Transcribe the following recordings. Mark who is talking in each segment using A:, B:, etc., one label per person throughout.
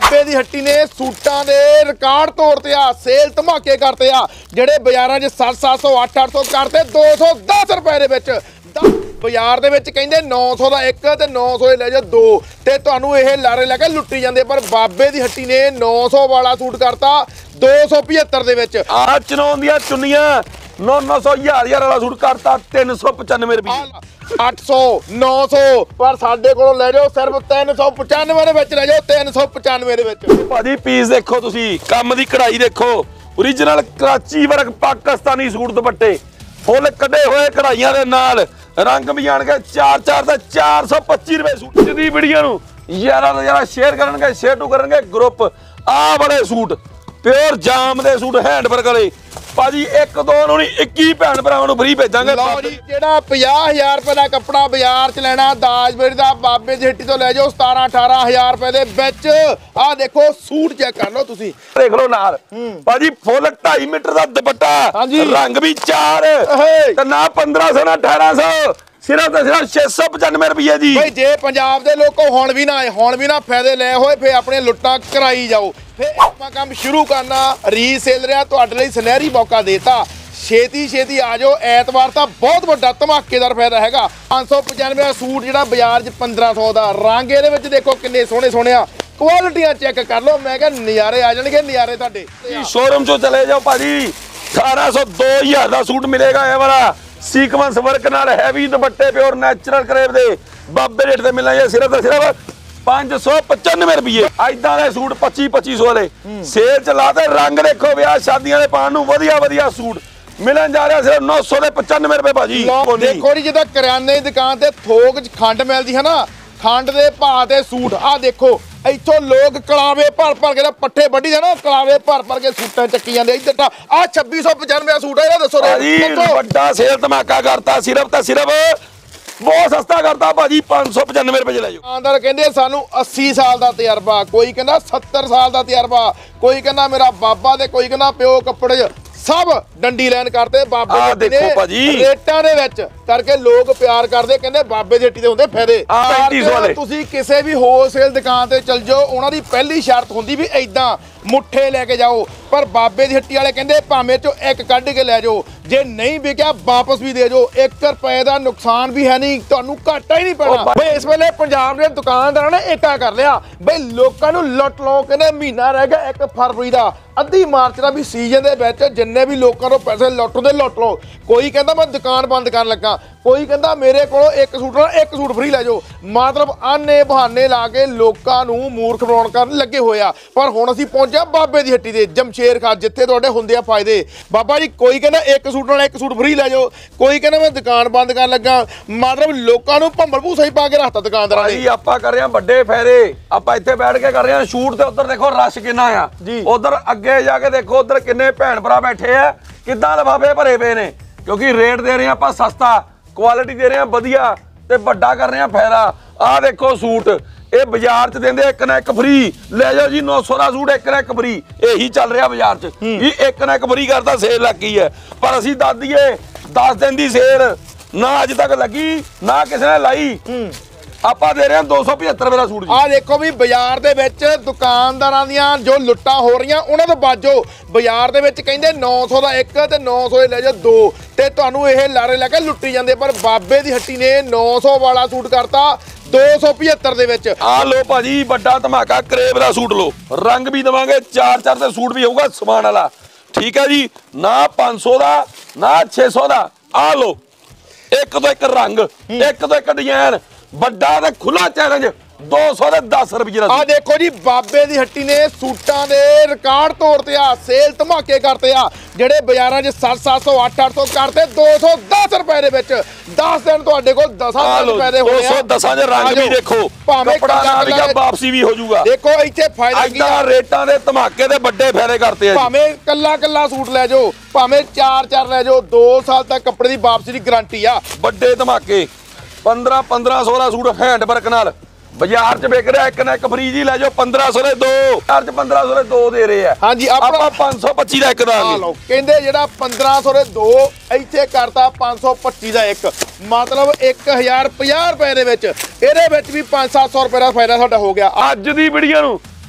A: बाबे दी हट्टी ने सूटां दे रिकॉर्ड तोड़ते आ, सेल धमाके करते आ। जेड़े बाजारां 'च 700 800 करते 210 रुपए दे विच बाजार दे विच कहंदे 900 दा एक ते 900 ले जाओ दो ते तुहानूं इह लारे लैके लुੱਟੀ ਜਾਂਦੇ। पर बाबे दी हट्टी ने 900 वाला सूट करता 275 दे विच।
B: आ चनौन दियां चुन्नियां 900 1000 वाला सूट करता 395 रुपए।
A: 800 900 पर साडे कोलों ले जाओ सिर्फ 395 ਦੇ ਵਿੱਚ ਲੈ ਜਾਓ 395 ਦੇ ਵਿੱਚ।
B: ਭਾਜੀ ਪੀਸ ਦੇਖੋ ਤੁਸੀਂ, ਕੰਮ ਦੀ ਕਢਾਈ ਦੇਖੋ, original Karachi work Pakistani suit दुपट्टे फुल कटे हुए कढ़ाइयां दे नाल रंग भी आण के 4 ते 425 रुपए सूट दी वीडियो नु यारा तो यारा शेयर करनगे, शेयर टू करनगे ग्रुप। आ बड़े सूट प्योर जाम दे सूट हैंडवर्क वाले भाजी एक दो नु नहीं 21 भैन भरावां नु फ्री भेजांगे।
A: लो जी जेड़ा 50000 रुपए दा कपड़ा बाजार च लेना दाजबेड़ी दा बाबे दी हट्टी तो ले जाओ 17 18000 रुपए दे विच। आ देखो सूट चेक कर लो तुसी,
B: देख लो नाल भाजी फुल 2.5 मीटर दा दुपट्टा, रंग भी 4 ते ना 1500 ना 1800 सिर्फ ते सिर्फ 695 रुपए जी।
A: भाई जे पंजाब दे लोको हुण भी ना फायदे ले होए फिर अपने लुट्टा कराई जाओ। फिर आपां काम शुरू करना रीसेलर तुहाडे लई सुनहरी मौका देता। छेती छेती आ जाओ, ऐतवार तां बहुत वड्डा धमाकेदार फायदा हैगा। 595 दा सूट जिहड़ा बाजार 'च 1500 दा, रंग इहदे विच देखो किन्ने सोहणे सोहणे आ, क्वालिटियां चेक कर लो। मैं कहा नज़ारे आ जाणगे नज़ारे तुहाडे।
B: शोरूम चो चले जाओ भाजी 1800 2000 दा सूट मिलेगा ये वाला सीक्वेंस वर्क नाल हैवी दुपट्टे प्योर नेचुरल करेब दे बाबे रेट ते मिलना सिर्फ ते सिर्फ 595 रुपए। इदां दे सूट 2500 वाले सेल चलाते। रंग देखो ब्याह शादियां दे पाण नूं वधिया वधिया सूट मिलन जा रहा सिर्फ 995 रुपए भाजी।
A: देखो जी जिद्दां किराने दी दुकान ते थोक च खंड मिलदी है ना, खंड दे भाव ते सूट आ देखो इत्थों लोग कलावे भर भर के पट्ठे वड्डी दे ना, कलावे भर भर के सूटां चक्की जांदे। इधर आ 2695 दा सूट है, इहदा दसो
B: भाजी बड़ा सेल धमाका करता सिर्फ ते सिर्फ बहुत सस्ता करता भाजी 595 रुपए ले जाओ।
A: दुकानदार कहंदे सानू 80 साल दा तजर्बा, कोई कहंदा 70 साल दा तजर्बा, कोई कहंदा मेरा बाबा ते कोई कहंदा प्यो कपड़े सब डंडी लाइन करते बाबे दी
B: देखो भाजी
A: रेटां दे विच करके लोग प्यार करदे, कहंदे बाबे दी हट्टी दे हुंदे फायदे। तुसी किसी भी होलसेल दुकान ते चल जाओ, उन्हां दी पहली शर्त हुंदी भी इदां मुठ्ठे लेके जाओ। पर बाबे दी हट्टी वाले कहंदे भावें चो एक कढ के ले जाओ, जे नहीं बिकिया वापस भी दे जाओ, 1 रुपए का नुकसान भी है नहीं, तुहानू घाटा ही नहीं पैना। भाई इस वेले पंजाब दे दुकानदारां ने एका कर लिया भाई लोकां नू लुੱਟ लो। कहंदे महीना रह गया 1 फरवरी दा, अद्धी मार्च दा भी सीजन दे विच जिन्ने भी लोकां नू पैसे लुੱਟ लो। कोई कहंदा मैं दुकान बंद कर लगा, कोई कहंदा मेरे कोलों एक सूट फ्री ले जाओ। मतलब आने बहाने ला के लोकां नू मूर्ख बनाउण करन लगे होया। पर हुण असीं पहुंचे बाबे दी हट्टी दे जमशेर खां जिथे तुहाडे हुंदे आ फायदे। बाबा जी कोई कहंदा एक सूट नाल एक सूट फ्री ले जाओ, कोई कहंदा मैं दुकान बंद कर लगा। मतलब लोकां नू भंबल भूसा ही पा के रखता दुकानदारां ने।
B: आपां कर रहे हां बड़े फायदे, आपां इत्थे बैठ के कर रहे हां शूट ते उधर देखो रश किन्ना आ जी। उधर अगे जाके देखो उधर किन्ने भैन भरा बैठे आ, किद्दां लिफाफे भरे पे ने, क्योंकि रेट दे रहे हैं आपां सस्ता, क्वालिटी दे रहे हैं वधिया ते वड्डा कर रहे हैं फायदा। आ देखो सूट ये बाजार च देंदे एक ना एक फ्री ले जाओ जी। 900 का सूट एक ना एक फ्री यही चल रहा बाजार च, ये एक ना एक फ्री करता सेल लग गई है। पर असीं दस दईए 10 दिन की सेल ना अज तक लगी ना किसी ने लाई। ਆਪਾਂ ਦੇ ਰਹੇ ਹਾਂ 275 ਰੁਪਏ ਦਾ ਸੂਟ ਜੀ।
A: ਆ ਦੇਖੋ ਵੀ ਬਾਜ਼ਾਰ ਦੇ ਵਿੱਚ ਦੁਕਾਨਦਾਰਾਂ ਦੀਆਂ ਜੋ ਲੁੱਟਾਂ ਹੋ ਰਹੀਆਂ ਉਹਨਾਂ ਤੋਂ ਬਾਜੋ। ਬਾਜ਼ਾਰ ਦੇ ਵਿੱਚ ਕਹਿੰਦੇ 900 ਦਾ ਇੱਕ ਤੇ 900 ਲੈ ਜਾਓ ਦੋ ਤੇ ਤੁਹਾਨੂੰ ਇਹ ਲਾਰੇ ਲੈ ਕੇ ਲੁੱਟੀ ਜਾਂਦੇ। ਪਰ ਬਾਬੇ ਦੀ ਹੱਟੀ ਨੇ 900 ਵਾਲਾ ਸੂਟ ਕਰਤਾ 275 ਦੇ ਵਿੱਚ।
B: ਆ ਲੋ ਭਾਜੀ ਵੱਡਾ ਧਮਾਕਾ ਕਰੇਬ ਦਾ ਸੂਟ ਲੋ, ਰੰਗ ਵੀ ਦਵਾਂਗੇ 4 ਤੇ ਸੂਟ ਵੀ ਹੋਊਗਾ ਸਮਾਨ ਵਾਲਾ, ਠੀਕ ਹੈ ਜੀ। ਨਾ 500 ਦਾ ਨਾ 600 ਦਾ, ਆ ਲੋ ਇੱਕ ਤੋਂ ਇੱਕ ਰੰਗ, ਇੱਕ ਤੋਂ ਇੱਕ ਡਿਜ਼ਾਈਨ, ਵੱਡਾ ਤੇ ਖੁੱਲਾ ਚੈਲੰਜ 210 रुपए।
A: आ देखो जी बाबे दी हट्टी ने सूटां दे रिकॉर्ड तोड़ते आ, सेल धमाके करते आ। जेड़े बाजारां 'च 700 800 करते 210 रुपए दे विच 10 दिन तुहाडे कोल 10 रुपए दे होए आ।
B: 210 दे रंग भी देखो, कपड़ा नाल या वापसी भी हो जाऊगा।
A: देखो इत्थे फायदा की
B: आ, रेटां दे धमाके दे बड़े फायदे करते आ।
A: भावें कल्ला सूट ले जाओ, भावें 4 ले जाओ, 2 साल तक कपड़े दी वापसी दी गारंटी आ।
B: बड़े धमाके 1500 ਦਾ सूट हैंड वर्क नाल बाजार च बिक रहा एक ना एक फ्री जी ले जाओ 1500 ਦੇ 2 ਬਾਜ਼ਾਰ ਚ 1500 ਦੇ 2 ਦੇ ਰਹੇ ਆ।
A: ਹਾਂਜੀ
B: ਆਪਾਂ 525 ਦਾ ਇੱਕ ਦਾਂਗੇ।
A: ਕਹਿੰਦੇ ਜਿਹੜਾ 1500 ਦੇ 2 ਇੱਥੇ ਕਰਤਾ 525 ਦਾ ਇੱਕ, ਮਤਲਬ 1050 ਰੁਪਏ ਦੇ ਵਿੱਚ ਇਹਦੇ ਵਿੱਚ ਵੀ 500-700 ਰੁਪਏ ਦਾ ਫਾਇਦਾ ਸਾਡਾ ਹੋ ਗਿਆ।
B: ਅੱਜ ਦੀ ਵੀਡੀਓ ਨੂੰ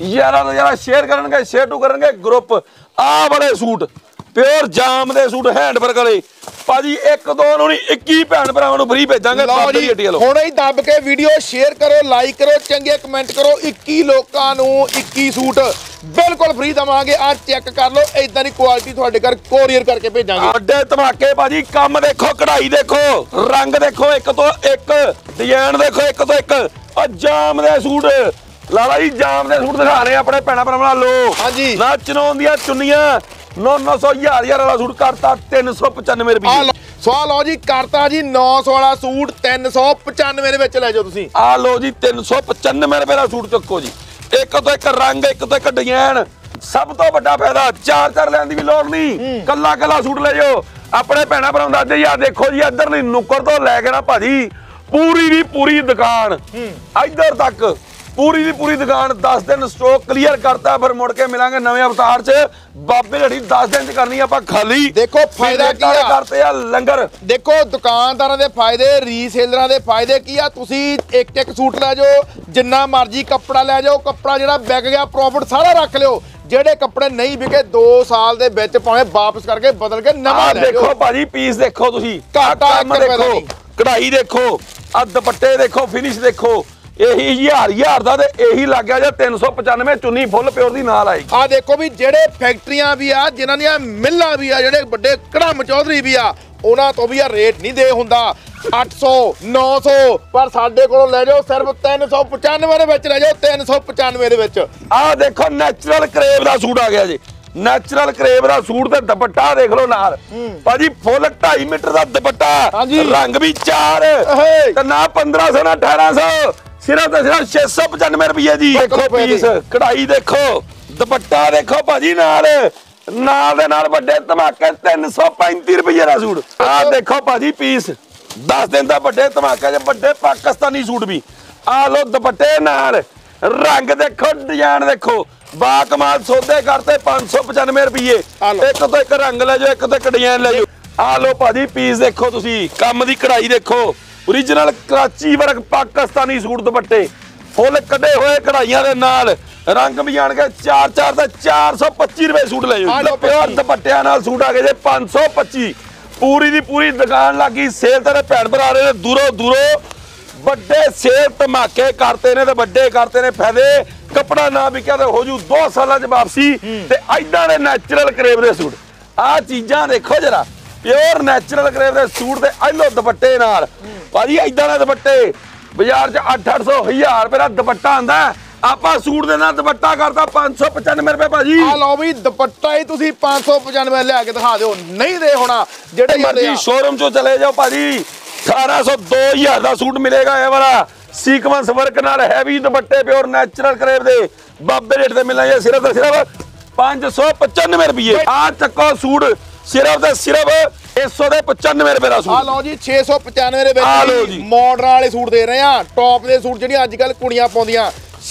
B: ਯਾਰਾਂ ਦਾ ਯਾਰਾ ਸ਼ੇਅਰ ਕਰਨਗੇ, ਸ਼ੇਅਰ ਟੂ ਕਰਨਗੇ ਗਰੁੱਪ। ਆਹ ਬੜੇ ਸੂਟ ਪਿਓਰ ਜਾਮ ਦੇ ਸੂਟ ਹੈਂਡਵਰਕ ਵਾਲੇ ਭਾਜੀ, ਇੱਕ ਦੋ ਨੂੰ ਨਹੀਂ 21 ਭੈਣ ਭਰਾਵਾਂ ਨੂੰ ਫ੍ਰੀ ਭੇਜਾਂਗੇ।
A: ਲਓ ਜੀ ਹੁਣ ਹੀ ਦੱਬ ਕੇ ਵੀਡੀਓ ਸ਼ੇਅਰ ਕਰੋ, ਲਾਈਕ ਕਰੋ, ਚੰਗੇ ਕਮੈਂਟ ਕਰੋ। 21 ਲੋਕਾਂ ਨੂੰ 21 ਸੂਟ ਬਿਲਕੁਲ ਫ੍ਰੀ ਦਵਾਂਗੇ। ਆ ਚੈੱਕ ਕਰ ਲਓ, ਇਦਾਂ ਦੀ ਕੁਆਲਿਟੀ ਤੁਹਾਡੇ ਘਰ ਕੋਰੀਅਰ ਕਰਕੇ ਭੇਜਾਂਗੇ।
B: ਵੱਡੇ ਧਮਾਕੇ ਭਾਜੀ, ਕੰਮ ਦੇਖੋ, ਕਢਾਈ ਦੇਖੋ, ਰੰਗ ਦੇਖੋ, ਇੱਕ ਤੋਂ ਇੱਕ ਡਿਜ਼ਾਈਨ ਦੇਖੋ, ਇੱਕ ਤੋਂ ਇੱਕ। ਆ ਜਾਮ ਦੇ ਸੂਟ ਲਾਲਾ ਜੀ, ਜਾਮ ਦੇ ਸੂਟ ਦਿਖਾ ਰਹੇ ਆਪਣੇ ਭੈਣਾਂ ਭਰਾਵਾਂ ਲੋ।
A: ਹਾਂਜੀ
B: ਨਾ ਚਨੋਨ ਦੀਆਂ ਚੁੰਨੀਆਂ 900 1000 ਵਾਲਾ ਸੂਟ ਕਰਤਾ 395 ਰੁਪਏ।
A: ਸੋ ਲਓ ਜੀ, ਕਰਤਾ ਜੀ 900 ਵਾਲਾ ਸੂਟ 395 ਦੇ ਵਿੱਚ ਲੈ ਜਾਓ ਤੁਸੀਂ।
B: ਆ ਲੋ ਜੀ 395 ਰੁਪਏ ਦਾ ਸੂਟ ਚੱਕੋ ਜੀ। ਇੱਕ ਤੋਂ ਇੱਕ ਰੰਗ, ਇੱਕ ਤੋਂ ਇੱਕ ਡਿਜ਼ਾਈਨ। ਸਭ ਤੋਂ ਵੱਡਾ ਫਾਇਦਾ ਚਾਰ ਲੈਣ ਦੀ ਵੀ ਲੋੜ ਨਹੀਂ, ਕੱਲਾ ਕੱਲਾ ਸੂਟ ਲੈ ਜਾਓ। ਆਪਣੇ ਭੈਣਾਂ ਭਰਾਵਾਂ ਦਾ ਜੀ ਆ ਦੇਖੋ ਜੀ, ਇੱਧਰ ਨਹੀਂ ਨੁੱਕਰ ਤੋਂ ਲੈ ਕੇ ਨਾ ਭਾਜੀ ਪੂਰੀ ਦੀ ਪੂਰੀ ਦੁਕਾਨ ਇੱਧਰ ਤੱਕ, ਪੂਰੀ ਦੀ ਪੂਰੀ ਦੁਕਾਨ 10 ਦਿਨ ਸਟਾਕ ਕਲੀਅਰ ਕਰਤਾ। ਫਿਰ ਮੁੜ ਕੇ ਮਿਲਾਂਗੇ ਨਵੇਂ ਅਵਤਾਰ 'ਚ। ਬਾਬੇ ਢੜੀ 10 ਦਿਨ 'ਚ ਕਰਨੀ ਆਪਾਂ ਖਾਲੀ।
A: ਦੇਖੋ ਫਾਇਦਾ ਕੀ ਆ,
B: ਕਰਤੇ ਆ ਲੰਗਰ।
A: ਦੇਖੋ ਦੁਕਾਨਦਾਰਾਂ ਦੇ ਫਾਇਦੇ, ਰੀਸੇਲਰਾਂ ਦੇ ਫਾਇਦੇ ਕੀ ਆ। ਤੁਸੀਂ ਇੱਕ ਇੱਕ ਸੂਟ ਲੈ ਜਾਓ, ਜਿੰਨਾ ਮਰਜ਼ੀ ਕੱਪੜਾ ਲੈ ਜਾਓ। ਕੱਪੜਾ ਜਿਹੜਾ ਵਿਕ ਗਿਆ ਪ੍ਰੋਫਿਟ ਸਾਰਾ ਰੱਖ ਲਿਓ। ਜਿਹੜੇ ਕੱਪੜੇ ਨਹੀਂ ਵਿਕੇ 2 ਸਾਲ ਦੇ ਵਿੱਚ ਭਾਵੇਂ ਵਾਪਸ ਕਰਕੇ ਬਦਲ ਕੇ ਨਵਾਂ ਲੈ ਜਾਓ।
B: ਦੇਖੋ ਭਾਜੀ ਪੀਸ ਦੇਖੋ ਤੁਸੀਂ,
A: ਕੰਮ
B: ਦੇਖੋ, ਕਢਾਈ ਦੇਖੋ, ਆ ਦੁਪੱਟੇ ਦੇਖੋ, ਫਿਨਿਸ਼ ਦੇਖੋ। ਇਹੀ 1000 ਦਾ ਤੇ ਇਹੀ ਲੱਗ ਗਿਆ ਜਾਂ 395 ਚੁੰਨੀ ਫੁੱਲ ਪਿਓਰ ਦੀ ਨਾਲ ਆਏਗੀ।
A: ਆ ਦੇਖੋ ਵੀ ਜਿਹੜੇ ਫੈਕਟਰੀਆਂ ਵੀ ਆ, ਜਿਨ੍ਹਾਂ ਦੀਆਂ ਮਿੱਲਾਂ ਵੀ ਆ, ਜਿਹੜੇ ਵੱਡੇ ਕੜਮ ਚੌਧਰੀ ਵੀ ਆ, ਉਹਨਾਂ ਤੋਂ ਵੀ ਆ ਰੇਟ ਨਹੀਂ ਦੇ ਹੁੰਦਾ 800 900, ਪਰ ਸਾਡੇ ਕੋਲੋਂ ਲੈ ਜਾਓ ਸਿਰਫ 395 ਦੇ ਵਿੱਚ ਲੈ ਜਾਓ। 395 ਦੇ ਵਿੱਚ
B: ਆਹ ਦੇਖੋ ਨੈਚੁਰਲ ਕਰੇਬ ਦਾ ਸੂਟ ਆ ਗਿਆ ਜੀ। ਨੈਚੁਰਲ ਕਰੇਬ ਦਾ ਸੂਟ ਤੇ ਦੁਪੱਟਾ ਦੇਖ ਲਓ ਨਾਲ ਭਾਜੀ, ਫੁੱਲ 2.5 ਮੀਟਰ ਦਾ ਦੁਪੱਟਾ, ਰੰਗ ਵੀ 4 ਤੇ ਨਾ 1500 ਨਾ 1800, ਸਿਰਫ ਤੇ ਸਿਰਫ 695 ਰੁਪਏ ਜੀ। ਦੇਖੋ ਪੀਸ, ਕਢਾਈ ਦੇਖੋ, ਦੁਪੱਟਾ ਦੇਖੋ ਭਾਜੀ, ਨਾਲ ਦੇ ਨਾਲ ਵੱਡੇ ਧਮਾਕੇ 335 ਰੁਪਏ ਦਾ ਸੂਟ। ਆਹ ਦੇਖੋ ਭਾਜੀ ਪੀਸ, 10 ਦਿਨ ਦਾ ਵੱਡੇ ਧਮਾਕੇ 'ਚ ਵੱਡੇ ਪਾਕਿਸਤਾਨੀ ਸੂਟ ਵੀ। ਆਹ ਲੋ ਦੁਪੱਟੇ ਨਾਲ, ਰੰਗ ਦੇਖੋ, ਡਿਜ਼ਾਈਨ ਦੇਖੋ, ਬਾ ਕਮਾਲ ਸੌਦੇ ਕਰਤੇ 595 ਰੁਪਏ। ਇੱਕ ਤੋਂ ਇੱਕ ਰੰਗ ਲੈ ਜਾਓ, ਇੱਕ ਤੋਂ ਇੱਕ ਡਿਜ਼ਾਈਨ ਲੈ ਜਾਓ। ਆਹ ਲੋ ਭਾਜੀ ਪੀਸ ਦੇਖੋ ਤੁਸੀਂ, ਕੰਮ ਦੀ ਕਢਾਈ ਦੇਖੋ, original Karachi work Pakistani suit दुपट्टे फुल कटे हुए कढ़ाइयां दे नाल रंग भी आण के 4 ते 425 रुपए सूट ले जाओ प्योर दुपट्टियां नाल सूट आ गए जे 525 पूरी दी पूरी दुकान लगी सेल तेरे भैन भरा रहे दूरों दूरों बड़े सेल धमाके करते ने ते बड़े करते ने फायदे कपड़ा ना बिका ते हो जू 2 साल च वापसी ते इदां दे नैचुरल करेब दे सूट आ चीजां देखो जरा प्योर नैचुरल करेब दे सूट ते आलो दुपट्टे नाल भाजी इदां दे दुपट्टे बाजार च 800 1000 रुपए दा दुपट्टा आंदा आपा सूट दे नाल दुपट्टा करता 595 रुपए भाजी
A: आ लो भी दुपट्टा ही तुसी 595 ले आके दिखा दियो नहीं दे होना जेड़े
B: मर्जी शोरूम चो चले जाओ भाजी 1800 2000 दा सूट मिलेगा ये वाला सीक्वेंस वर्क नाल हैवी दुपट्टे प्योर नेचुरल करेब दे बाबे रेट ते मिलना सिर्फ ते सिर्फ 595 रुपए आ चक्को सूट सिर्फ ते सिर्फ 195 रुपए दा सूट
A: आ लो जी 695 ਦੇ ਵਿੱਚ ਮਾਡਰਨ ਵਾਲੇ ਸੂਟ ਦੇ ਰਹੇ ਆ ਟੌਪ ਦੇ ਸੂਟ ਜਿਹੜੀ ਅੱਜ ਕੱਲ ਕੁੜੀਆਂ ਪਾਉਂਦੀਆਂ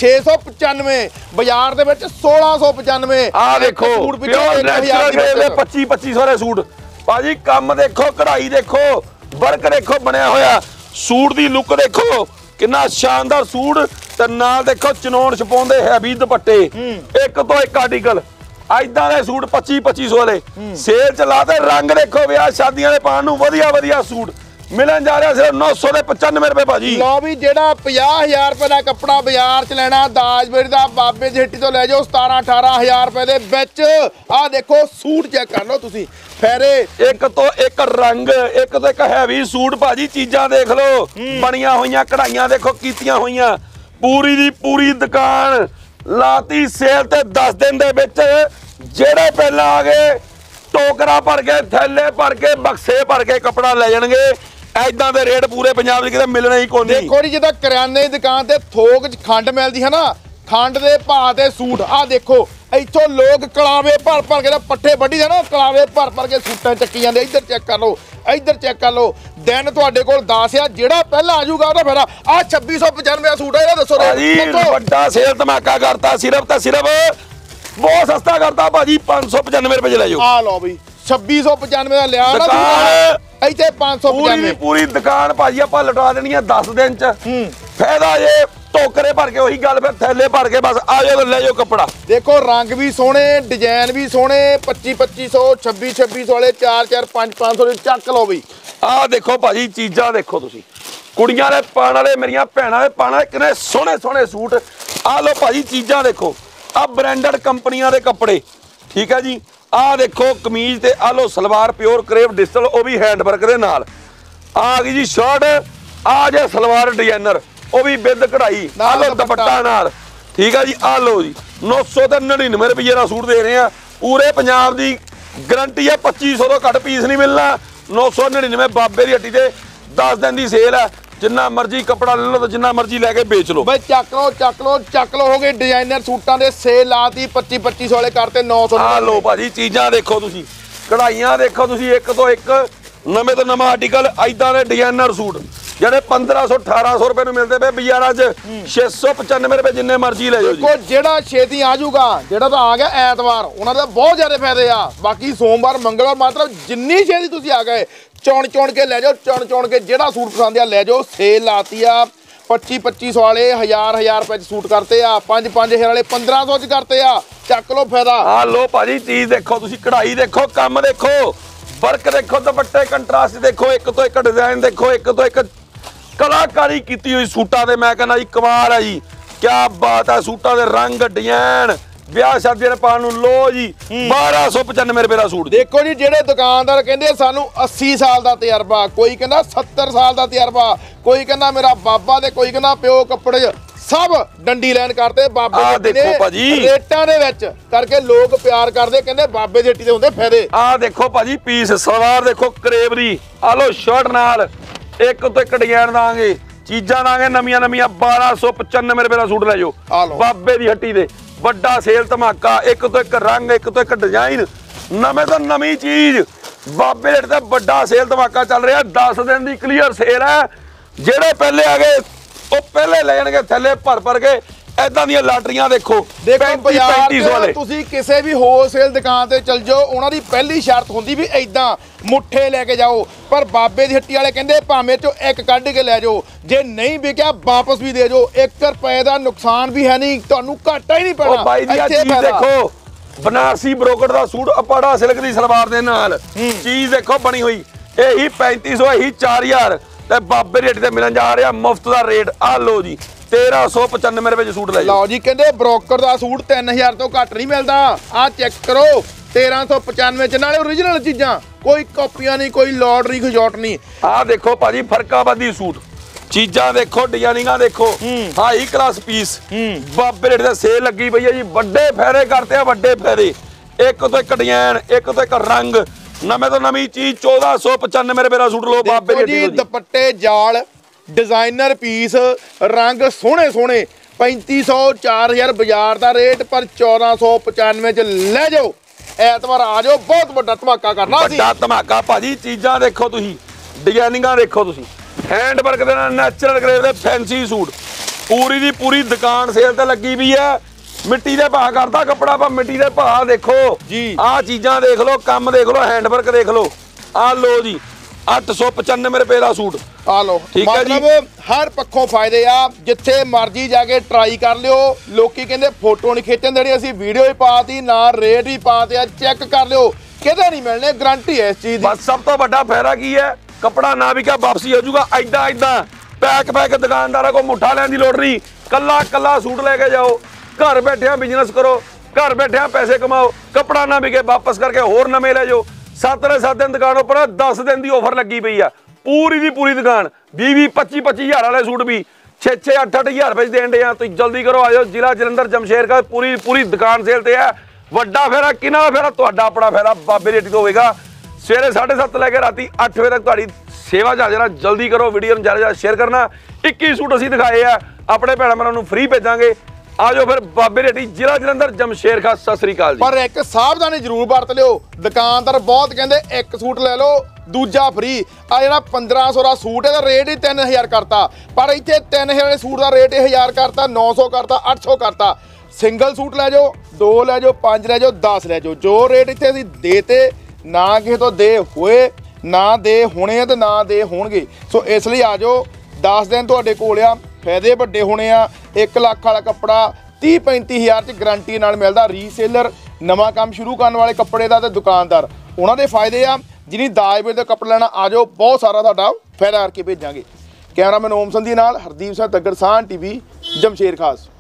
A: 695 ਬਾਜ਼ਾਰ ਦੇ ਵਿੱਚ 1695
B: ਆ ਦੇਖੋ ਪਿਓਰ ਨੈਚੁਰਲ ਕरेब ਦੇ 2500 ਦੇ ਸੂਟ ਭਾਜੀ ਕੰਮ ਦੇਖੋ ਕਢਾਈ ਦੇਖੋ ਵਰਕ ਦੇਖੋ ਬਣਿਆ ਹੋਇਆ ਸੂਟ ਦੀ ਲੁੱਕ ਦੇਖੋ ਕਿੰਨਾ ਸ਼ਾਨਦਾਰ ਸੂਟ ਤੇ ਨਾਲ ਦੇਖੋ ਚਨੋਣ ਛਪਾਉਂਦੇ ਹੈਵੀ ਦੁਪੱਟੇ ਇੱਕ ਤੋਂ ਇੱਕ ਆਰਟੀਕਲ ਇਦਾਂ ਦੇ ਸੂਟ 2500 ਵਾਲੇ ਸੇਲ ਚਲਾ ਤੇ ਰੰਗ ਦੇਖੋ ਵਿਆਹ ਸ਼ਾਦੀਆਂ ਦੇ ਪਾਣ ਨੂੰ ਵਧੀਆ ਵਧੀਆ ਸੂਟ ਮਿਲਣ ਜਾ ਰਿਹਾ ਸਿਰਫ 995 ਰੁਪਏ ਭਾਜੀ
A: ਲਓ ਵੀ ਜਿਹੜਾ 50000 ਰੁਪਏ ਦਾ ਕੱਪੜਾ ਬਾਜ਼ਾਰ ਚ ਲੈਣਾ ਦਾਜਬੇੜੀ ਦਾ ਬਾਬੇ ਦੀ ਹੱਟੀ ਤੋਂ ਲੈ ਜਾਓ 17-18000 ਰੁਪਏ ਦੇ ਵਿੱਚ ਆਹ ਦੇਖੋ ਸੂਟ ਚੈੱਕ ਕਰ ਲਓ ਤੁਸੀਂ ਫੇਰੇ
B: ਇੱਕ ਤੋਂ ਇੱਕ ਰੰਗ ਇੱਕ ਤੋਂ ਇੱਕ ਹੈਵੀ ਸੂਟ ਭਾਜੀ ਚੀਜ਼ਾਂ ਦੇਖ ਲਓ ਬਣੀਆਂ ਹੋਈਆਂ ਕਢਾਈਆਂ ਦੇਖੋ ਕੀਤੀਆਂ ਹੋਈਆਂ ਪੂਰੀ ਦੀ ਪੂਰੀ ਦੁਕਾਨ ਲਾਤੀ ਸੇਲ ਤੇ 10 ਦਿਨ ਦੇ ਵਿੱਚ ਜਿਹੜੇ ਪਹਿਲਾਂ ਆ ਗਏ ਟੋਕਰਾ ਭਰ ਕੇ ਥੈਲੇ ਭਰ ਕੇ ਬਕਸੇ ਭਰ ਕੇ ਕੱਪੜਾ ਲੈ ਜਾਣਗੇ ਐਦਾਂ ਦੇ ਰੇਟ ਪੂਰੇ ਪੰਜਾਬ ਦੇ ਕਿਤੇ ਮਿਲਣਾ ਹੀ ਕੋਈ ਨਹੀਂ
A: ਦੇਖੋ ਜੀ ਜਿੱਦਾਂ ਕਰਿਆਨੇ ਦੀ ਦੁਕਾਨ ਤੇ ਥੋਕ ਚ ਖੰਡ ਮਿਲਦੀ ਹੈ ਨਾ ਖੰਡ ਦੇ ਭਾਅ ਤੇ ਸੂਟ ਆਹ ਦੇਖੋ ਇੱਥੋਂ ਲੋਕ ਕਲਾਵੇ ਭਰ ਭਰ ਕੇ ਪੱਠੇ ਵੱਢੀ ਦੇ ਨਾ ਕਲਾਵੇ ਭਰ ਕੇ ਸੂਟਾਂ ਚੱਕੀ ਜਾਂਦੇ ਇੱਧਰ ਚੈੱਕ ਕਰ ਲਓ ਇੱਧਰ ਚੈੱਕ ਕਰ ਲਓ ਦਿਨ ਤੁਹਾਡੇ ਕੋਲ 10 ਆ ਜਿਹੜਾ ਪਹਿਲਾਂ ਆ ਜਾਊਗਾ ਉਹਦਾ ਫੇਰਾ ਆ 2695 ਦਾ ਸੂਟ ਆ ਇਹਦਾ ਦੱਸੋ
B: ਰੇਟ ਵੱਡਾ ਸੇਲ ਧਮਾਕਾ ਕਰਤਾ ਸਿਰਫ ਤਾਂ ਸਿਰਫ ਬਹੁਤ ਸਸਤਾ ਕਰਤਾ ਭਾਜੀ 595 ਰੁਪਏ ਲੈ ਜਾਓ
A: ਆ ਲਓ ਬਈ 2695 ਦਾ ਲਿਆ ਨਾ ਇੱਥੇ 595
B: ਪੂਰੀ ਦੁਕਾਨ ਭਾਜੀ ਆਪਾਂ ਲਟਾ ਦੇਣੀ ਆ 10 ਦਿਨ ਚ ਫਾਇਦਾ ਜੇ ਟੋਕਰੇ ਭਰ ਕੇ ਉਹੀ ਗੱਲ ਫਿਰ ਥੈਲੇ ਭਰ ਕੇ ਬਸ ਆ ਜਾਓ ਲੈ ਜਾਓ ਕੱਪੜਾ।
A: ਦੇਖੋ ਰੰਗ ਵੀ ਸੋਹਣੇ, ਡਿਜ਼ਾਈਨ ਵੀ ਸੋਹਣੇ, 2500 2600 ਵਾਲੇ 4 5 500 ਦੇ ਚੱਕ ਲਓ ਬਈ।
B: ਆਹ ਦੇਖੋ ਭਾਜੀ ਚੀਜ਼ਾਂ ਦੇਖੋ ਤੁਸੀਂ, ਕੁੜੀਆਂ ਦੇ ਪਾਣ ਵਾਲੇ, ਮੇਰੀਆਂ ਭੈਣਾਂ ਦੇ ਪਾਣ ਵਾਲੇ ਕਿੰਨੇ ਸੋਹਣੇ ਸੋਹਣੇ ਸੂਟ। ਆਹ ਲਓ ਭਾਜੀ ਚੀਜ਼ਾਂ ਦੇਖੋ, ਆਹ ਬ੍ਰਾਂਡਡ ਕੰਪਨੀਆਂ ਦੇ ਕੱਪੜੇ, ਠੀਕ ਹੈ ਜੀ। ਆਹ ਦੇਖੋ ਕਮੀਜ਼ ਤੇ ਆਹ ਲਓ ਸਲਵਾਰ ਪਿਓਰ ਕਰੇਵ ਡਿਜੀਟਲ, ਉਹ ਵੀ ਹੈਂਡ ਵਰਕ ਦੇ ਨਾਲ। ਆ ਗਈ ਜੀ ਸ਼ਰਟ, ਆ ਜੇ ਸਲਵਾਰ ਡਿਜ਼ਾਈਨਰ, ਉਹ ਵੀ ਵਿਦ ਕਢਾਈ, ਆਹ ਲਓ ਦੁਪੱਟਾ ਨਾਲ, ਠੀਕ ਹੈ ਜੀ। ਆਹ ਲਓ ਜੀ 999 ਰੁਪਏ ਦਾ ਸੂਟ ਦੇ ਰਹੇ ਆ, ਪੂਰੇ ਪੰਜਾਬ ਦੀ ਗਰੰਟੀ ਹੈ, 2500 ਤੋਂ ਘੱਟ ਪੀਸ ਨਹੀਂ ਮਿਲਣਾ। 999 ਬਾਬੇ ਦੀ ਹੱਟੀ ਤੇ 10 ਦਿਨ ਦੀ ਸੇਲ ਹੈ, ਜਿੰਨਾ ਮਰਜ਼ੀ ਕੱਪੜਾ ਲੈ ਲਓ ਤੇ ਜਿੰਨਾ ਮਰਜ਼ੀ ਲੈ ਕੇ ਵੇਚ ਲਓ।
A: ਬਈ ਚੱਕ ਲਓ ਚੱਕ ਲਓ ਚੱਕ ਲਓ, ਹੋ ਗਏ ਡਿਜ਼ਾਈਨਰ ਸੂਟਾਂ ਦੇ ਸੇਲ ਲਾਤੀ, 2500 ਵਾਲੇ ਕਰਤੇ 900।
B: ਆ ਲਓ ਭਾਜੀ ਚੀਜ਼ਾਂ ਦੇਖੋ ਤੁਸੀਂ, ਕਢਾਈਆਂ ਦੇਖੋ ਤੁਸੀਂ, ਇੱਕ ਤੋਂ ਇੱਕ ਨਵੇਂ ਤੋਂ ਨਵਾਂ ਆਰਟੀਕਲ, ਐਦਾਂ ਦੇ ਡਿਜ਼ਾਈਨਰ ਸੂਟ ਜਿਹੜੇ 1500 1800 ਰੁਪਏ ਨੂੰ ਮਿਲਦੇ ਪਏ ਬਾਜ਼ਾਰਾਂ 'ਚ 695 ਰੁਪਏ, ਜਿੰਨੇ ਮਰਜ਼ੀ ਲੈ ਜਾਓ ਜੀ।
A: ਦੇਖੋ ਜਿਹੜਾ ਛੇਤੀ ਆ ਜਾਊਗਾ, ਜਿਹੜਾ ਤਾਂ ਆ ਗਿਆ ਐਤਵਾਰ, ਉਹਨਾਂ ਦਾ ਬਹੁਤ ਜ਼ਿਆਦਾ ਫਾਇਦੇ ਆ। ਬਾਕੀ ਸੋਮਵਾਰ ਮੰਗਲਵਾਰ ਮਤਲਬ ਜਿੰਨੀ ਛੇਤੀ ਤੁਸੀਂ ਆ ਗਏ, ਚੁਣ ਕੇ ਲੈ ਜਾਓ, ਚੁਣ ਕੇ ਜਿਹੜਾ ਸੂਟ ਪਸੰਦ ਆ ਲੈ ਜਾਓ। ਸੇਲ ਲਾਤੀ ਆ, 2500 ਵਾਲੇ 1000 ਰੁਪਏ 'ਚ ਸੂਟ ਕਰਤੇ ਆ, 5000 ਵਾਲੇ 1500 'ਚ ਕਰਤੇ ਆ, ਚੱਕ ਲਓ ਫਾਇਦਾ।
B: ਆ ਲਓ ਭਾਜੀ ਚੀਜ਼ ਦੇਖੋ ਤੁਸੀਂ, ਕਢਾਈ ਦੇਖੋ, ਕੰਮ ਦੇਖੋ, ਵਰਕ ਦੇਖੋ, ਦੁਪੱਟੇ ਕੰਟਰਾਸਟ ਦੇਖੋ, ਇੱਕ ਤੋਂ ਇੱਕ ਡਿਜ਼ਾਈਨ ਦੇਖੋ, ਇੱਕ ਤੋਂ ਇੱਕ ਕਲਾਕਾਰੀ ਕੀਤੀ ਹੋਈ ਸੂਟਾਂ ਦੇ। ਮੈਂ ਕਹਿੰਦਾ ਜੀ ਕਮਾਲ ਹੈ ਜੀ, ਕਿਆ ਬਾਤ ਹੈ। ਸੂਟਾਂ ਦੇ ਰੰਗ, ਡਿਜ਼ਾਈਨ, ਵਿਆਹ ਸ਼ਾਦੀ ਦੇ ਪਾਉਣ ਨੂੰ ਲੋ ਜੀ 1295 ਰੁਪਏ ਦਾ ਸੂਟ।
A: ਦੇਖੋ ਜੀ ਜਿਹੜੇ ਦੁਕਾਨਦਾਰ ਕਹਿੰਦੇ ਸਾਨੂੰ 80 ਸਾਲ ਦਾ ਤਜਰਬਾ, ਕੋਈ ਕਹਿੰਦਾ 70 ਸਾਲ ਦਾ ਤਜਰਬਾ, ਕੋਈ ਕਹਿੰਦਾ ਮੇਰਾ ਬਾਬਾ ਤੇ ਕੋਈ ਕਹਿੰਦਾ ਪਿਓ ਕੱਪੜੇ, ਸਭ ਡੰਡੀ ਲੈਣ ਕਰਤੇ ਬਾਬੇ ਦੇ
B: ਦੇਖੋ ਭਾਜੀ
A: ਰੇਟਾਂ ਦੇ ਵਿੱਚ ਕਰਕੇ ਲੋਕ ਪਿਆਰ ਕਰਦੇ, ਕਹਿੰਦੇ ਬਾਬੇ ਦੀ ਹੱਟੀ ਦੇ ਹੁੰਦੇ ਫਾਇਦੇ।
B: ਆਹ ਦੇਖੋ ਭਾਜੀ ਪੀਸ, ਸਲਵਾਰ ਦੇਖੋ ਕਰੇਵ ਦੀ, ਆ ਲੋ ਸ਼ਰਟ ਨਾਲ ਇੱਕ ਤੋਂ ਇੱਕ ਡਿਜ਼ਾਈਨ ਦਾਂਗੇ, ਚੀਜ਼ਾਂ ਦਾਂਗੇ ਨਵੀਆਂ 1295 ਰੁਪਏ ਦਾ ਸੂਟ ਲੈ ਜਾਓ ਬਾਬੇ ਦੀ ਹੱਟੀ ਦੇ। ਵੱਡਾ ਸੇਲ ਧਮਾਕਾ, ਇੱਕ ਤੋਂ ਇੱਕ ਰੰਗ, ਇੱਕ ਤੋਂ ਇੱਕ ਡਿਜ਼ਾਈਨ, ਨਵੇਂ ਤੋਂ ਨਵੀਂ ਚੀਜ਼, ਬਾਬੇ ਦੇ ਤੇ ਵੱਡਾ ਸੇਲ ਧਮਾਕਾ ਚੱਲ ਰਿਹਾ। 10 ਦਿਨ ਦੀ ਕਲੀਅਰ ਸੇਲ ਹੈ, ਜਿਹੜੇ ਪਹਿਲੇ ਆ ਗਏ ਉਹ ਪਹਿਲੇ ਲੈ ਜਾਣਗੇ ਥੱਲੇ ਭਰ ਕੇ। ਐਦਾਂ ਦੀਆਂ ਲਾਟਰੀਆਂ ਦੇਖੋ
A: 3500 ਵਾਲੇ। ਤੁਸੀਂ ਕਿਸੇ ਵੀ ਹੋਲਸੇਲ ਦੁਕਾਨ ਤੇ ਚਲ ਜਾਓ, ਉਹਨਾਂ ਦੀ ਪਹਿਲੀ ਸ਼ਰਤ ਹੁੰਦੀ ਵੀ ਐਦਾਂ ਮੁੱਠੇ ਲੈ ਕੇ ਜਾਓ, ਪਰ ਬਾਬੇ ਦੀ ਹੱਟੀ ਵਾਲੇ ਕਹਿੰਦੇ ਭਾਵੇਂ ਚੋਂ ਇੱਕ ਕੱਢ ਕੇ ਲੈ ਜਾਓ, ਜੇ ਨਹੀਂ ਵਿਕਿਆ ਵਾਪਸ ਵੀ ਦੇ ਜਾਓ, 1 ਰੁਪਏ ਦਾ ਨੁਕਸਾਨ ਵੀ ਹੈ ਨਹੀਂ, ਤੁਹਾਨੂੰ ਘਾਟਾ ਹੀ ਨਹੀਂ ਪੈਣਾ।
B: ਉਹ ਬਾਈ ਦੀ ਆ ਚੀਜ਼ ਦੇਖੋ, ਬਨਾਰਸੀ ਬ੍ਰੋਕਟ ਦਾ ਸੂਟ, ਅਪਾੜਾ ਸਿਲਕ ਦੀ ਸਲਵਾਰ ਦੇ ਨਾਲ, ਚੀਜ਼ ਦੇਖੋ ਬਣੀ ਹੋਈ, ਇਹੀ 3500, ਇਹੀ 4000 ਤੇ ਬਾਬੇ ਦੀ ਹੱਟੀ ਤੇ ਮਿਲਣ ਜਾ ਰਿਹਾ ਮੁਫਤ ਦਾ ਰੇਟ। ਆ ਲਓ ਜੀ 1395 ਰੁਪਏ 'ਚ ਸੂਟ ਲੈ ਜਾਓ।
A: ਲਓ ਜੀ ਕਹਿੰਦੇ ਬ੍ਰੋਕਰ ਦਾ ਸੂਟ 3000 ਤੋਂ ਘੱਟ ਨਹੀਂ ਮਿਲਦਾ। ਆ ਚੈੱਕ ਕਰੋ 1395 ਚ, ਨਾਲੇ ਓਰੀਜਨਲ ਚੀਜ਼ਾਂ, ਕੋਈ ਕਾਪੀਆਂ ਨਹੀਂ, ਕੋਈ ਲੋਡ ਨਹੀਂ, ਕੋਈ ਜੋਟ ਨਹੀਂ।
B: ਆ ਦੇਖੋ ਭਾਜੀ ਫਰਕਾਬਾਦੀ ਸੂਟ, ਚੀਜ਼ਾਂ ਦੇਖੋ, ਡਿਜ਼ਾਈਨਿੰਗਾਂ ਦੇਖੋ, ਹਾਈ ਕਲਾਸ ਪੀਸ, ਬਾਬੇ ਰੇਟ ਤੇ ਸੇਲ ਲੱਗੀ ਪਈ ਹੈ ਜੀ। ਵੱਡੇ ਫਾਇਦੇ ਕਰਤੇ ਆ, ਵੱਡੇ ਫਾਇਦੇ, ਇੱਕ ਤੋਂ ਇੱਕ ਡਿਜ਼ਾਈਨ, ਇੱਕ ਤੋਂ ਇੱਕ ਰੰਗ, ਨਵੇਂ ਤੋਂ ਨਵੀਂ ਚੀਜ਼। 1495 ਰੁਪਏ ਦਾ ਸੂਟ ਲੋ ਬਾਬੇ ਰੇਟ
A: ਜੀ। ਦੁਪੱਟੇ ਜਾਲ, ਡਿਜ਼ਾਈਨਰ ਪੀਸ, ਰੰਗ ਸੋਹਣੇ ਸੋਹਣੇ, 3500 4000 ਬਾਜ਼ਾਰ ਦਾ ਰੇਟ, ਪਰ 1495 ਚ ਲੈ ਜਾਓ। ਐਤਵਾਰ ਆ ਜਾਓ, ਬਹੁਤ ਵੱਡਾ ਧਮਾਕਾ ਕਰਨਾ ਸੀ।
B: ਵੱਡਾ ਧਮਾਕਾ ਭਾਜੀ, ਚੀਜ਼ਾਂ ਦੇਖੋ ਤੁਸੀਂ, ਡਿਜ਼ਾਈਨਿੰਗਾਂ ਦੇਖੋ ਤੁਸੀਂ, ਹੈਂਡ ਵਰਕ ਦੇ ਨਾਲ ਨੈਚੁਰਲ ਗ੍ਰੇਵ ਦੇ ਫੈਂਸੀ ਸੂਟ, ਪੂਰੀ ਦੀ ਪੂਰੀ ਦੁਕਾਨ ਸੇਲ ਤੇ ਲੱਗੀ ਵੀ ਹੈ। ਮਿੱਟੀ ਦੇ ਭਾਅ ਕਰਦਾ ਕੱਪੜਾ, ਪਰ ਮਿੱਟੀ ਦੇ ਭਾਅ ਦੇਖੋ ਜੀ। ਆਹ ਚੀਜ਼ਾਂ ਦੇਖ ਲਓ, ਕੰਮ ਦੇਖ ਲਓ, ਹੈਂਡ ਵਰਕ ਦੇਖ ਲਓ। ਆਹ ਲਓ ਜੀ 895 ਰੁਪਏ ਦਾ ਸੂਟ।
A: ਆ ਲਓ, ਮਤਲਬ ਹਰ ਪੱਖੋਂ ਫਾਇਦੇ ਆ, ਜਿੱਥੇ ਮਰਜ਼ੀ ਜਾ ਕੇ ਟਰਾਈ ਕਰ ਲਿਓ। ਲੋਕੀ ਕਹਿੰਦੇ ਫੋਟੋ ਨਹੀਂ ਖਿੱਚਣ ਦੇਣੀ, ਅਸੀਂ ਵੀਡੀਓ ਹੀ ਪਾਤੀ, ਨਾਲ ਰੇਟ ਵੀ ਪਾਤੇ ਆ, ਚੈੱਕ ਕਰ ਲਿਓ, ਕਿਤੇ ਨਹੀਂ ਮਿਲਣੇ, ਗਰੰਟੀ ਹੈ ਇਸ ਚੀਜ਼ ਦੀ।
B: ਬਸ ਸਭ ਤੋਂ ਵੱਡਾ ਫਾਇਦਾ ਕੀ ਹੈ, ਕੱਪੜਾ ਨਾ ਵਿਕਿਆ ਵਾਪਸੀ ਹੋ ਜਾਊਗਾ। ਐਦਾਂ ਪੈਕ ਦੁਕਾਨਦਾਰਾਂ ਕੋਲ ਮੁੱਠਾ ਲੈਣ ਦੀ ਲੋੜ ਨਹੀਂ, ਕੱਲਾ ਸੂਟ ਲੈ ਕੇ ਜਾਓ, ਘਰ ਬੈਠਿਆਂ ਬਿਜ਼ਨਸ ਕਰੋ, ਘਰ ਬੈਠਿਆਂ ਪੈਸੇ ਕਮਾਓ, ਕੱਪੜਾ ਨਾ ਵਿਕੇ ਵਾਪਸ ਕਰਕੇ ਹੋਰ ਨਵੇਂ ਲੈ ਜਾਓ। 7 ਦਿਨ ਦੁਕਾਨ ਉੱਪਰ 10 ਦਿਨ ਦੀ ਆਫਰ ਲੱਗੀ ਪਈ ਆ, ਪੂਰੀ ਦੀ ਪੂਰੀ ਦੁਕਾਨ 20-25 ਵਾਲੇ ਸੂਟ ਵੀ 6 8 ਹਜ਼ਾਰ ਰੁਪਏ ਦੇਣ ਦੇ ਆ। ਤੁਸੀਂ ਜਲਦੀ ਕਰੋ, ਆ ਜਾਓ। ਜ਼ਿਲ੍ਹਾ ਜਲੰਧਰ ਜਮਸ਼ੇਰ ਕਾ ਪੂਰੀ ਦੁਕਾਨ ਸੇਲ ਤੇ ਹੈ। ਵੱਡਾ ਫੇਰਾ ਕਿਹਨਾਂ ਦਾ ਫੇਰਾ? ਤੁਹਾਡਾ ਆਪਣਾ ਫੇਰਾ ਬਾਬੇ ਦੀ ਹੱਟੀ ਤੋਂ ਹੋਵੇਗਾ। ਸਵੇਰੇ 7:30 ਲੈ ਕੇ ਰਾਤੀ 8 ਵਜੇ ਤੱਕ ਤੁਹਾਡੀ ਸੇਵਾ ਚੱਲ ਜਾਣਾ। ਜਲਦੀ ਕਰੋ, ਵੀਡੀਓ ਨੂੰ ਜ਼ਿਆਦਾ ਸ਼ੇਅਰ ਕਰਨਾ। 21 ਸੂਟ ਅਸੀਂ ਦਿਖਾਏ ਆ, ਆਪਣੇ ਭੈਣਾਂ ਭਰਾਵਾਂ ਨੂੰ ਫ੍ਰੀ ਭੇਜਾਂਗੇ। ਆ ਜਾਓ ਫਿਰ ਬਾਬੇ ਦੀ ਹੱਟੀ, ਜ਼ਿਲ੍ਹਾ ਜਲੰਧਰ ਜਮਸ਼ੇਰ ਖਾਸ। ਸਤਿ ਸ੍ਰੀ ਅਕਾਲ ਜੀ।
A: ਪਰ ਇੱਕ ਸਾਵਧਾਨੀ ਜ਼ਰੂਰ ਵਰਤ ਲਿਓ, ਦੁਕਾਨਦਾਰ ਬਹੁਤ ਕਹਿੰਦੇ ਇੱਕ ਸੂਟ ਲੈ ਲਓ ਦੂਜਾ ਫ੍ਰੀ। ਆ ਜਿਹੜਾ 1500 ਦਾ ਸੂਟ ਇਹਦਾ ਰੇਟ ਹੀ 3000 ਕਰਤਾ, ਪਰ ਇੱਥੇ 3000 ਵਾਲੇ ਸੂਟ ਦਾ ਰੇਟ 1000 ਕਰਤਾ, 900 ਕਰਤਾ, 800 ਕਰਤਾ। ਸਿੰਗਲ ਸੂਟ ਲੈ ਜਾਓ, 2 ਲੈ ਜਾਓ, 5 ਲੈ ਜਾਓ, 10 ਲੈ ਜਾਓ। ਜੋ ਰੇਟ ਇੱਥੇ ਅਸੀਂ ਦੇਤੇ, ਨਾ ਕਿਸੇ ਤੋਂ ਦੇ ਹੋਏ, ਨਾ ਦੇ ਹੋਣੇ ਤੇ ਨਾ ਦੇ ਹੋਣਗੇ। ਸੋ ਇਸ ਲਈ ਆ ਜਾਓ, 10 ਦਿਨ ਤੁਹਾਡੇ ਕੋਲ ਆ। ਫਾਇਦੇ ਵੱਡੇ ਹੋਣੇ ਆ। 1 ਲੱਖ ਵਾਲਾ ਕੱਪੜਾ 30-35 ਹਜ਼ਾਰ ਚ ਗਾਰੰਟੀ ਨਾਲ ਮਿਲਦਾ। ਰੀਸੇਲਰ, ਨਵਾਂ ਕੰਮ ਸ਼ੁਰੂ ਕਰਨ ਵਾਲੇ ਕੱਪੜੇ ਦਾ ਤੇ ਦੁਕਾਨਦਾਰ, ਉਹਨਾਂ ਦੇ ਫਾਇਦੇ ਆ। ਜਿਹਨੀ ਦਾਜ ਵੇਚ ਦਾ ਕੱਪੜਾ ਲੈਣਾ ਆ ਜਾਓ, ਬਹੁਤ ਸਾਰਾ ਤੁਹਾਡਾ ਫਾਇਦਾ ਕਰਕੇ ਭੇਜਾਂਗੇ। ਕੈਮਰਾਮੈਨ ਓਮ ਸੰਧੀ ਨਾਲ ਹਰਦੀਪ ਸਿੰਘ ਤੱਗੜ, ਸਾਹਨ ਟੀਵੀ, ਜਮਸ਼ੇਰ ਖਾਸ।